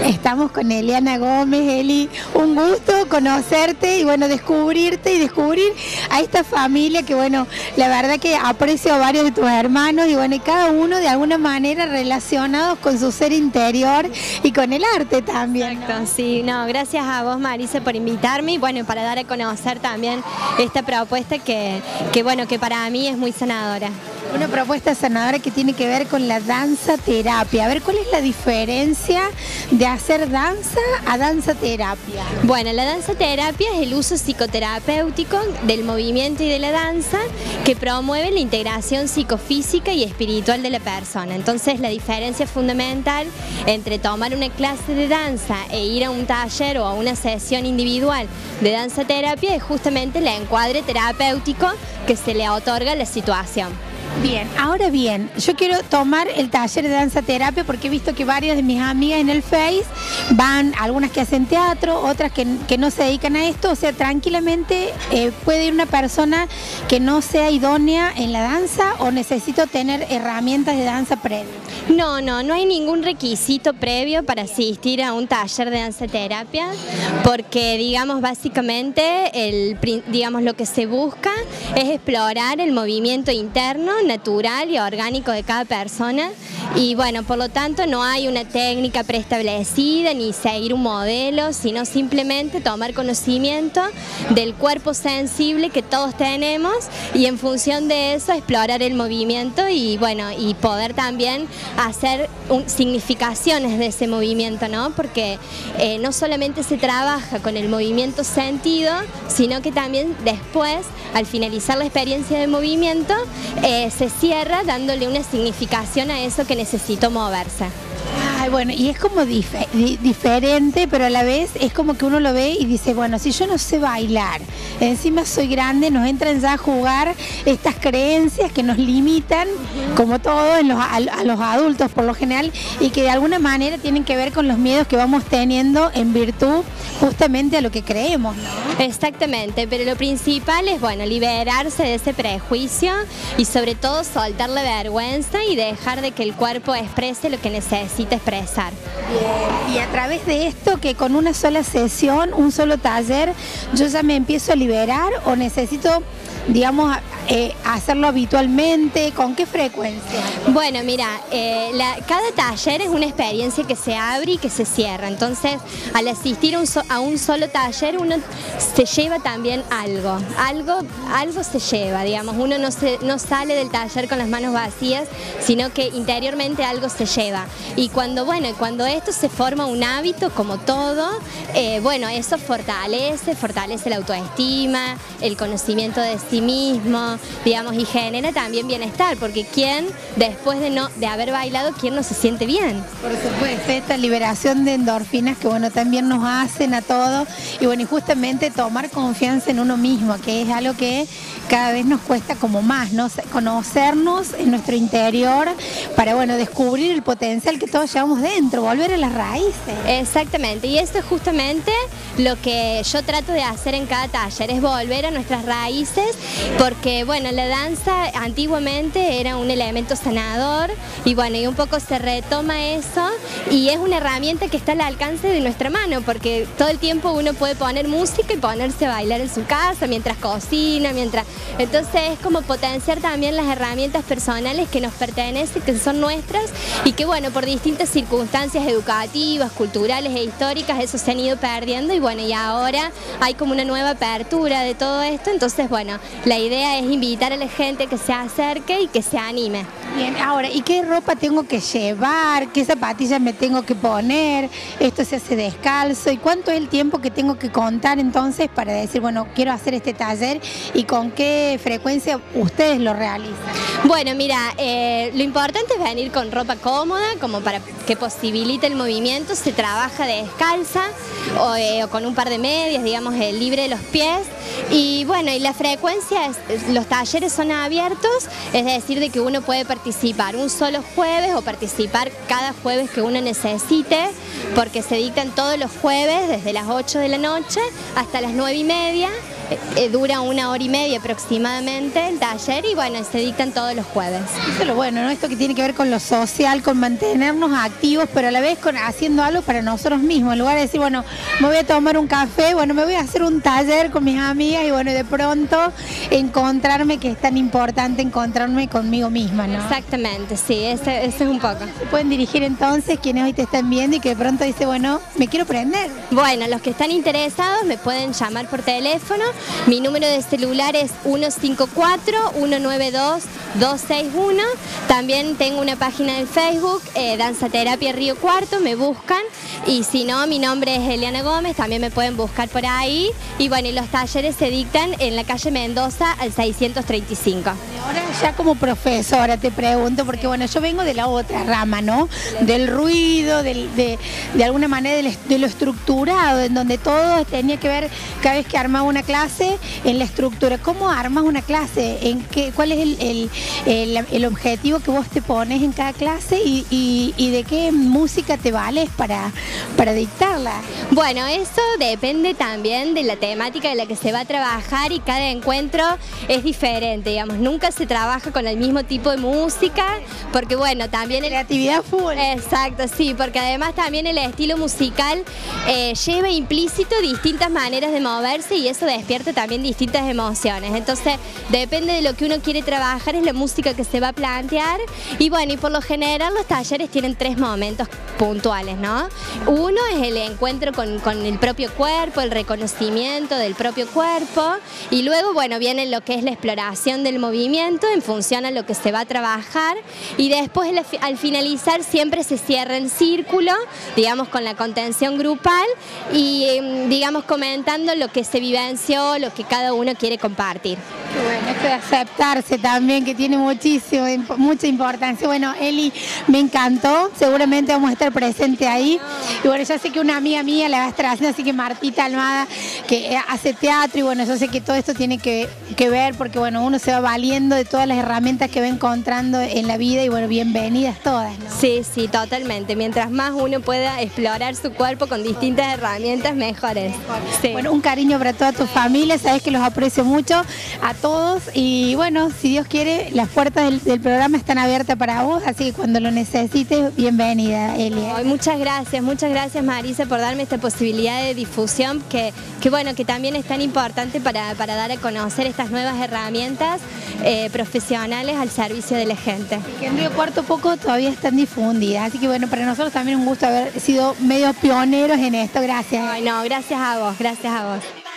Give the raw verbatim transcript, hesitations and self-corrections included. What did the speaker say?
Estamos con Eliana Gómez. Eli, un gusto conocerte y bueno, descubrirte y descubrir a esta familia que bueno, la verdad que aprecio a varios de tus hermanos y bueno, y cada uno de alguna manera relacionados con su ser interior y con el arte también, ¿no? Exacto, sí, no, gracias a vos, Marisa, por invitarme y bueno, para dar a conocer también esta propuesta que, que bueno, que para mí es muy sanadora. Una propuesta sanadora que tiene que ver con la danza terapia. A ver, ¿cuál es la diferencia de hacer danza a danza terapia? Bueno, la danza terapia es el uso psicoterapéutico del movimiento y de la danza que promueve la integración psicofísica y espiritual de la persona. Entonces, la diferencia fundamental entre tomar una clase de danza e ir a un taller o a una sesión individual de danza terapia es justamente el encuadre terapéutico que se le otorga a la situación. Bien, ahora bien, yo quiero tomar el taller de danza terapia porque he visto que varias de mis amigas en el Face van, algunas que hacen teatro, otras que, que no se dedican a esto, o sea, tranquilamente eh, puede ir una persona que no sea idónea en la danza o necesito tener herramientas de danza previas. No, no, no hay ningún requisito previo para asistir a un taller de danza terapia porque, digamos, básicamente, el, digamos, lo que se busca es explorar el movimiento interno, natural y orgánico de cada persona y bueno, por lo tanto no hay una técnica preestablecida ni seguir un modelo, sino simplemente tomar conocimiento del cuerpo sensible que todos tenemos y en función de eso explorar el movimiento y bueno, y poder también hacer un, significaciones de ese movimiento, ¿no? Porque eh, no solamente se trabaja con el movimiento sentido, sino que también después, al finalizar la experiencia de movimiento, eh, se cierra dándole una significación a eso que necesitó moverse. Ay, bueno, y es como dif di diferente, pero a la vez es como que uno lo ve y dice, bueno, si yo no sé bailar, encima soy grande, nos entran ya a jugar estas creencias que nos limitan, como todo en los, a, a los adultos por lo general, y que de alguna manera tienen que ver con los miedos que vamos teniendo en virtud justamente a lo que creemos, ¿no? Exactamente, pero lo principal es, bueno, liberarse de ese prejuicio y sobre todo soltar la vergüenza y dejar de que el cuerpo exprese lo que necesita expresar. Bien. Y a través de esto, que con una sola sesión, un solo taller, yo ya me empiezo a liberar o necesito, digamos, eh, hacerlo habitualmente, ¿con qué frecuencia? Bueno, mira, eh, la, cada taller es una experiencia que se abre y que se cierra, entonces al asistir a un, so, a un solo taller uno se lleva también algo, algo, algo se lleva, digamos, uno no, se, no sale del taller con las manos vacías, sino que interiormente algo se lleva y cuando, bueno, cuando esto se forma un hábito como todo, eh, bueno, eso fortalece, fortalece la autoestima, el conocimiento de sí mismo, digamos, y genera también bienestar, porque ¿quién, después de no de haber bailado, quién no se siente bien? Por supuesto, esta liberación de endorfinas que bueno, también nos hacen a todos, y bueno, y justamente tomar confianza en uno mismo, que es algo que cada vez nos cuesta como más, ¿no? Conocernos en nuestro interior para, bueno, descubrir el potencial que todos llevamos dentro, volver a las raíces. Exactamente, y esto es justamente lo que yo trato de hacer en cada taller, es volver a nuestras raíces, porque bueno, la danza antiguamente era un elemento sanador y bueno, y un poco se retoma eso y es una herramienta que está al alcance de nuestra mano, porque todo el tiempo uno puede poner música y ponerse a bailar en su casa mientras cocina, mientras... Entonces es como potenciar también las herramientas personales que nos pertenecen, que son nuestras y que bueno, por distintas circunstancias educativas, culturales e históricas eso se han ido perdiendo y bueno, y ahora hay como una nueva apertura de todo esto, entonces bueno, la idea es invitar a la gente que se acerque y que se anime. Bien, ahora, ¿y qué ropa tengo que llevar? ¿Qué zapatillas me tengo que poner? ¿Esto se hace descalzo? ¿Y cuánto es el tiempo que tengo que contar entonces para decir, bueno, quiero hacer este taller y con qué frecuencia ustedes lo realizan? Bueno, mira, eh, lo importante es venir con ropa cómoda, como para que posibilite el movimiento, se trabaja descalza o, eh, o con un par de medias, digamos, eh, libre de los pies. Y bueno, y la frecuencia, es, los talleres son abiertos, es decir, de que uno puede participar un solo jueves o participar cada jueves que uno necesite, porque se dictan todos los jueves desde las ocho de la noche hasta las nueve y media. eh, dura una hora y media aproximadamente el taller y bueno, se dictan todos los jueves. Eso es lo bueno, ¿no? Esto que tiene que ver con lo social, con mantenernos activos, pero a la vez con haciendo algo para nosotros mismos. En lugar de decir, bueno, me voy a tomar un café, bueno, me voy a hacer un taller con mis amigas y bueno, de pronto encontrarme, que es tan importante encontrarme conmigo misma, ¿no? Exactamente, sí, ese, ese es un poco. Se pueden dirigir entonces quienes hoy te están viendo y que de pronto dice, bueno, me quiero prender. Bueno, los que están interesados me pueden llamar por teléfono. Mi número de celular es uno cinco cuatro, uno nueve dos, dos seis uno. También tengo una página de Facebook, eh, Danzaterapia Río Cuarto, me buscan. Y si no, mi nombre es Eliana Gómez, también me pueden buscar por ahí. Y bueno, y los talleres se dictan en la calle Mendoza al seiscientos treinta y cinco. Ahora ya como profesora te pregunto, porque bueno, yo vengo de la otra rama, ¿no? Del ruido, del, de, de alguna manera de, de lo estructurado, en donde todo tenía que ver cada vez que armaba una clase en la estructura. ¿Cómo armas una clase? ¿En qué, ¿Cuál es el, el, el, el objetivo que vos te pones en cada clase y, y, y de qué música te vales para, para dictarla? Bueno, eso depende también de la temática de la que se va a trabajar y cada encuentro es diferente, digamos, nunca se trabaja con el mismo tipo de música, porque bueno, también... El... Creatividad full. Exacto, sí, porque además también el estilo musical eh, lleva implícito distintas maneras de moverse y eso despierta también distintas emociones, entonces depende de lo que uno quiere trabajar, es la música que se va a plantear y bueno, y por lo general los talleres tienen tres momentos puntuales, ¿no? Uno es el encuentro con, con el propio cuerpo, el reconocimiento del propio cuerpo y luego, bueno, viene lo que es la exploración del movimiento en función a lo que se va a trabajar y después al finalizar siempre se cierra en círculo, digamos con la contención grupal y digamos comentando lo que se vivenció, lo que cada uno quiere compartir. Qué bueno, esto de aceptarse también, que tiene muchísimo, mucha importancia. Bueno, Eli, me encantó, seguramente vamos a estar presentes ahí. Y bueno, ya sé que una amiga mía la va a estar haciendo, así que Martita Almada, que hace teatro, y bueno, yo sé que todo esto tiene que, que ver, porque bueno, uno se va valiendo de todas las herramientas que va encontrando en la vida, y bueno, bienvenidas todas, ¿no? Sí, sí, totalmente. Mientras más uno pueda explorar su cuerpo con distintas herramientas, mejores. Sí. Bueno, un cariño para toda tu familia, sabes que los aprecio mucho a todos, y bueno, si Dios quiere, las puertas del, del programa están abiertas para vos, así que cuando lo necesites, bienvenida, Elia. Ay, muchas gracias, muchas gracias Marisa por darme esta posibilidad de difusión que, que bueno, que también es tan importante para, para dar a conocer estas nuevas herramientas eh, profesionales al servicio de la gente. Que en Río Cuarto poco todavía están difundidas, así que bueno, para nosotros también un gusto haber sido medio pioneros en esto, gracias. Ay, no, gracias a vos, gracias a vos.